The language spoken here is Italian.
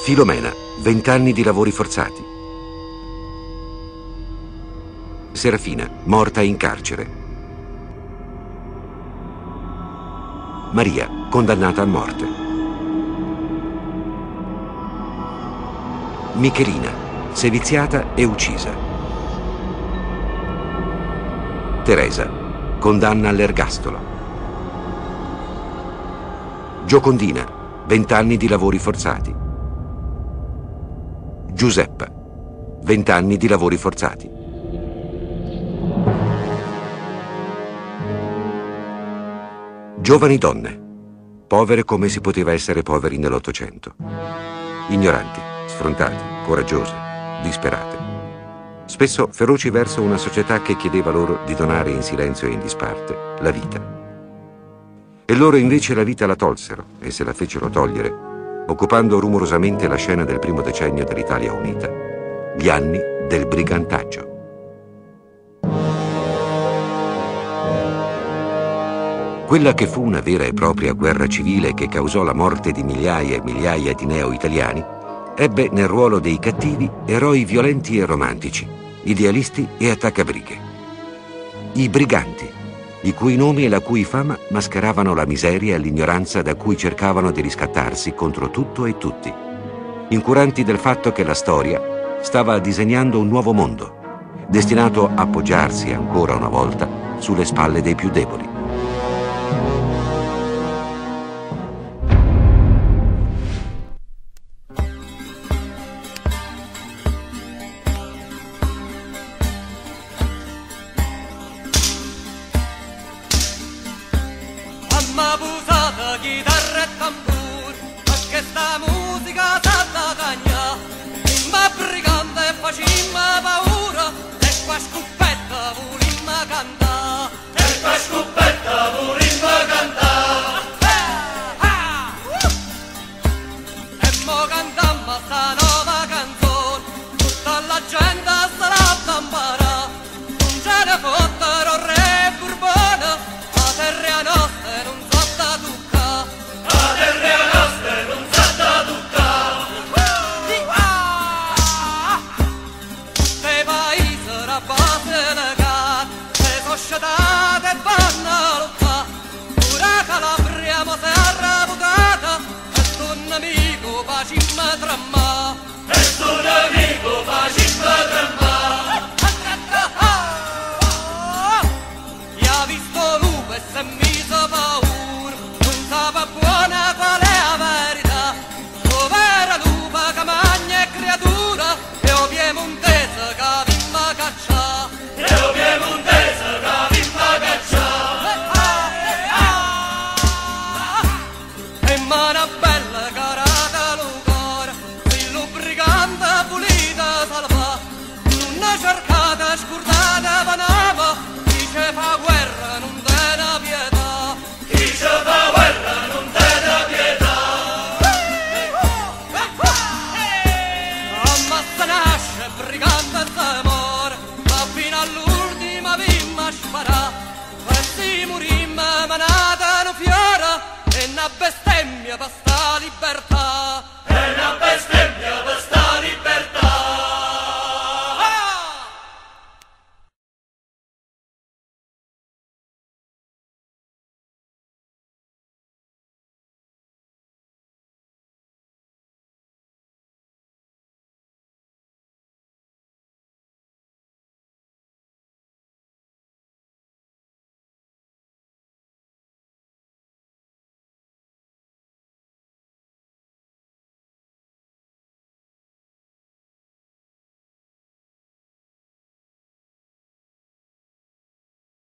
Filomena, 20 anni di lavori forzati. Serafina, morta in carcere. Maria, condannata a morte. Michelina, seviziata e uccisa. Teresa, condanna all'ergastolo. Giocondina, 20 anni di lavori forzati. Giuseppa, 20 anni di lavori forzati. Giovani donne, povere come si poteva essere poveri nell'Ottocento. Ignoranti, sfrontate, coraggiose, disperate. Spesso feroci verso una società che chiedeva loro di donare in silenzio e in disparte la vita. E loro invece la vita la tolsero e se la fecero togliere, occupando rumorosamente la scena del primo decennio dell'Italia unita, gli anni del brigantaggio. Quella che fu una vera e propria guerra civile che causò la morte di migliaia e migliaia di neo-italiani, ebbe nel ruolo dei cattivi eroi violenti e romantici, idealisti e attaccabrighe. I briganti, i cui nomi e la cui fama mascheravano la miseria e l'ignoranza da cui cercavano di riscattarsi contro tutto e tutti, incuranti del fatto che la storia stava disegnando un nuovo mondo, destinato a appoggiarsi ancora una volta sulle spalle dei più deboli. Mamma busata, chitarra e tambur, perché sta musica salta cagna. Imma brigante e facimma paura, e qua scoppetta volimma cantà. E qua scoppetta volimma cantà. E mo cantamma sta nuova canzone, tutta la gente sarà a imparare. Non ce ne fottero re Burbona, la terra nostra non società vanno lotta, pure Calabria mo si è reputata, e tu nemico facimmo tremà, e tu nemico facimmo tremà. Chi ha visto lupo e si è messo paura, non sapeva buona qual è la verità, povera lupa che mangia e creatura, e o piemontese che avimmo caccià, e o piemontese una bella carata lucora, il lubricante pulita salva, una cercata scurdata vanava, chi ce fa guerra non te ne pietà, chi ce fa guerra non te ne pietà. Ammazza nasce, brigante se muore, ma fino all'ultima vimma sparà, questi murimma manata no fiora, e una bestemmia basta.